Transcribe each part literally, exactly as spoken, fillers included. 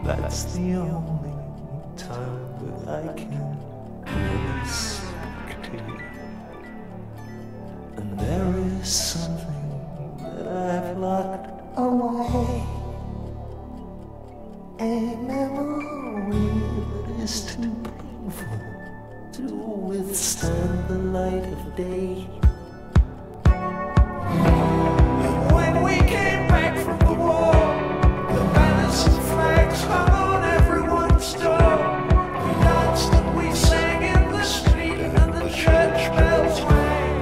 That's the only time that I can really speak to you. And there is something that I've locked away, a memory that is too painful to withstand the light of day. When we came back from the war, the banners and flags hung on everyone's door. We danced and we sang in the street, and the church bells rang.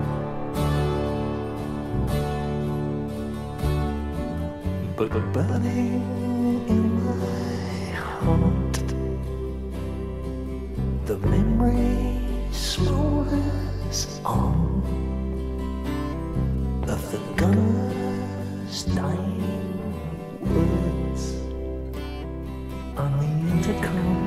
But burning in my heart, the memory smolders on of the gunner's dying words on the intercom.